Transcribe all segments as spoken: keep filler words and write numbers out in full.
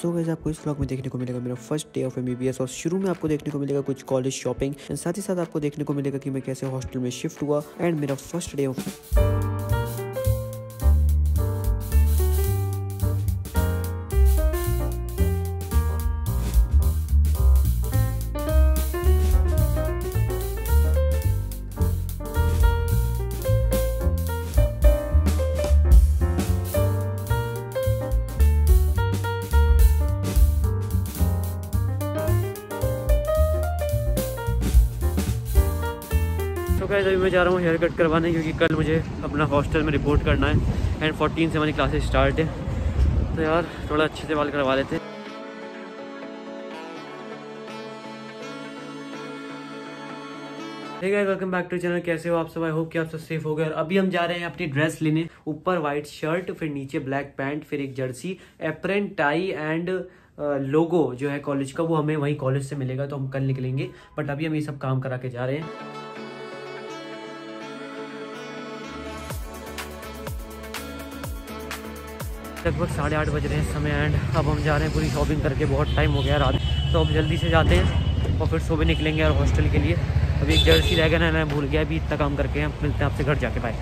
So guys आपको इस vlog में देखने को मिलेगा मेरा फर्स्ट डे ऑफ एमबीबीएस और शुरू में आपको देखने को मिलेगा कुछ कॉलेज शॉपिंग एंड साथ ही साथ आपको देखने को मिलेगा कि मैं कैसे हॉस्टल में शिफ्ट हुआ एंड मेरा फर्स्ट डे ऑफ तो गाइस अभी मैं जा रहा हूँ हेयर कट करवाने क्योंकि कल मुझे अपना हॉस्टल में रिपोर्ट करना है एंड फोर्टीन से हमारी क्लासेस स्टार्ट है। तो यार थोड़ा अच्छे से बाल करवा लेते। Hey guys welcome back to channel. कैसे हो आप सब? आई होप कि आप सब सेफ हो गए। और अभी हम जा रहे हैं अपनी ड्रेस लेने। ऊपर वाइट शर्ट, फिर नीचे ब्लैक पैंट, फिर एक jersey, apron, tie and logo जो है कॉलेज का वो हमें वहीं कॉलेज से मिलेगा। तो हम कल निकलेंगे बट अभी हम ये सब काम करा के जा रहे हैं। लगभग साढ़े आठ बज रहे हैं समय एंड अब हम जा रहे हैं पूरी शॉपिंग करके। बहुत टाइम हो गया रात, तो अब जल्दी से जाते हैं और फिर सुबह निकलेंगे और हॉस्टल के लिए। अभी एक जर्सी रह गया ना, मैं भूल गया। अभी इतना काम करके हम मिलते हैं आपसे घर जाके। बाय।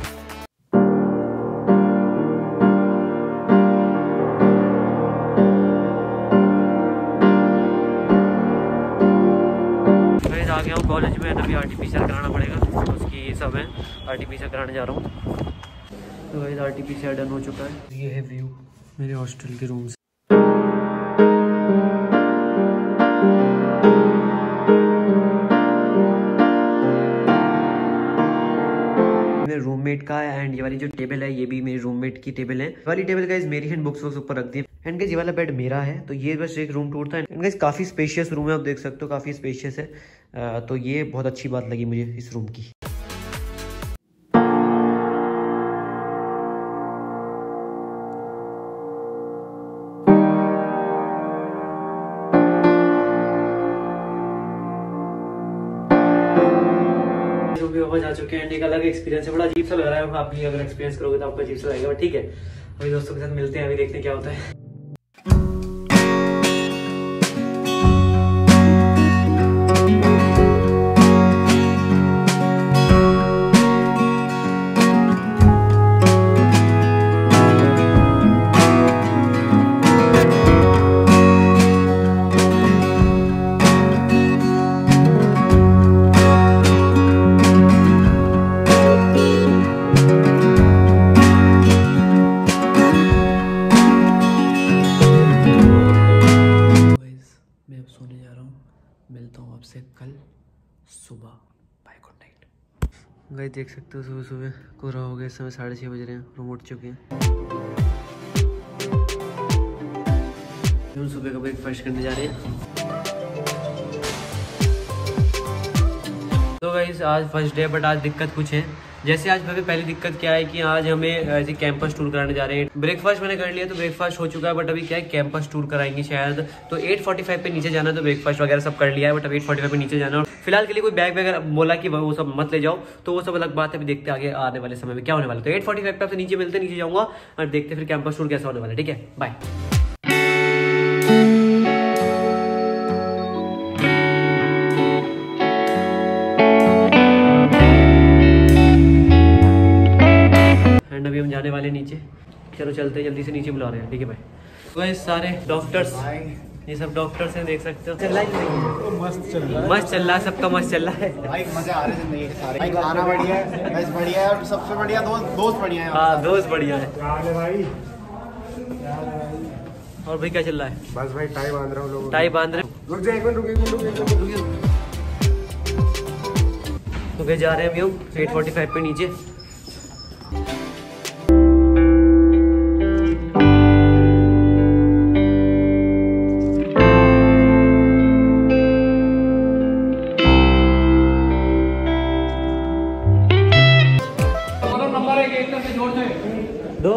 आ गया हूँ कॉलेज में। अभी R T P C R कराना पड़ेगा, उसकी ये सब है। R T P C R कराने जा रहा हूँ। तो guys R T P C R done हो चुका है। ये है व्यू मेरे हॉस्टल के रूम से। मेरे रूममेट का है एंड ये वाली जो टेबल है ये भी मेरे रूममेट की टेबल है। वाली टेबल गाइस मेरी है, बुक्स वुक्स ऊपर रख दी एंड गाइस ये वाला बेड मेरा है। तो ये बस एक रूम टूर था एंड गाइस काफी स्पेशियस रूम है, आप देख सकते हो काफी स्पेशियस है। आ, तो ये बहुत अच्छी बात लगी मुझे इस रूम की। जा चुके हैं। एक अलग एक्सपीरियंस है, बड़ा अजीब सा लग रहा है। आप भी अगर एक्सपीरियंस करोगे तो आपको अजीब सा लगेगा, ठीक है। अभी दोस्तों के साथ मिलते हैं, अभी देखते हैं क्या होता है। मिलता हूँ आपसे कल सुबह। Bye, good night. गाइस देख सकते हो सुबह सुबह कोहरा हो गया। इस समय साढ़े छः बज रहे हैं, रूम उठ चुके हैं। हम सुबह का ब्रेकफास्ट करने जा रहे हैं। तो गाइस आज फर्स्ट डे बट आज दिक्कत कुछ है। जैसे आज पहली दिक्कत क्या है कि आज हमें ऐसे कैंपस टूर कराने जा रहे हैं। ब्रेकफास्ट मैंने कर लिया तो ब्रेकफास्ट हो चुका है बट अभी क्या है कैंपस टूर कराएंगे शायद। तो आठ पैंतालीस पे नीचे जाना है, तो ब्रेकफास्ट वगैरह सब कर लिया है बट अभी आठ पैंतालीस पे नीचे जाना है। फिलहाल के लिए कोई बैग वगैरह बोला कि वो सब मत ले जाओ, तो वो सब अलग बात है। अभी देखते आगे आने वाले समय में क्या होने वाला है। तो आठ पैंतालीस पे आपसे नीचे मिलते, नीचे जाऊंगा और देखते फिर कैंपस टूर कैसा होने वाला है, ठीक है। बाय। अभी हम जाने वाले नीचे। चलो चलते हैं, जल्दी से नीचे बुला रहे हैं, ठीक है भाई। तो सारे डॉक्टर्स, ये सब डॉक्टर्स हैं, देख सकते हो। चल रहा है, मस्त चल रहा है, मस्त चल रहा है, सबका मस्त चल रहा है भाई। मजा आ रहे हैं नहीं सारे भाई, खाना बढ़िया है, बस बढ़िया है और सबसे बढ़िया दोस्त दोस्त बढ़िया है। हाँ दोस्त बढ़िया है भाई। और भाई क्या चल रहा है? बस भाई टाई बांध रहा हूँ, टाई बांध रहे। रुक जा एक मिनट, रुक एक मिनट, रुक रुक। तो गए जा रहे हैं हम यूँ आठ पैंतालीस पे नीचे। दो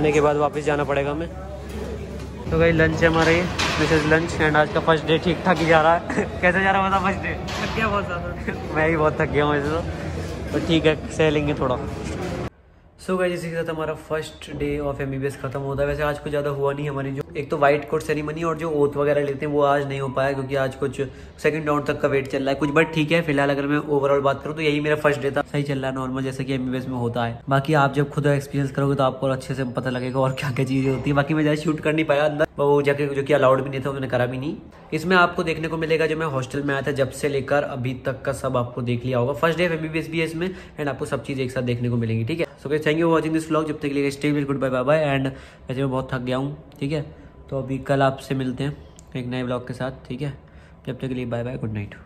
आने के बाद वापस जाना पड़ेगा हमें। तो भाई लंच है हमारा, ये दिस इज लंच एंड आज का फर्स्ट डे ठीक ठाक ही जा रहा है। कैसे जा रहा है फर्स्ट डे? थक गया बहुत ज़्यादा। मैं भी बहुत थक गया हूँ वैसे तो, तो ठीक है सह लेंगे थोड़ा। सो गाइस इसी के साथ हमारा फर्स्ट डे ऑफ एमबीबीएस खत्म होता है। वैसे आज कुछ ज़्यादा हुआ नहीं, हमारी जो एक तो वाइट कोट सेरेमनी और जो ओथ वगैरह लेते हैं वो आज नहीं हो पाया क्योंकि आज कुछ सेकंड राउंड तक का वेट चल रहा है कुछ, बट ठीक है फिलहाल अगर मैं ओवरऑल बात करूँ तो यही मेरा फर्स्ट डे था, सही चल रहा है नॉर्मल जैसे कि एमबीबीएस में होता है। बाकी आप जब खुद एक्सपीरियंस करोगे तो आपको अच्छे से पता लगेगा और क्या क्या चीज़ें होती है। बाकी मैं ज़्यादा शूट कर नहीं पाया अंदर, वो जगह जो कि अलाउड भी नहीं था उन्होंने करा भी नहीं। इसमें आपको देखने को मिलेगा जो मैं हॉस्टल में आया था जब से लेकर अभी तक का सब आपको देख लिया होगा। फर्स्ट डे ऑफ एमबीबीएस भी है इसमें एंड आपको सब चीज़ एक साथ देखने को मिलेंगी। ठीक है, so guys thank you for watching this vlog. जब तक के लिए stay well, good bye bye bye. And वैसे मैं बहुत थक गया हूँ, ठीक है, तो अभी कल आपसे मिलते हैं एक नए व्लॉग के साथ। ठीक है, जब तक के लिए बाय बाय, गुड नाइट।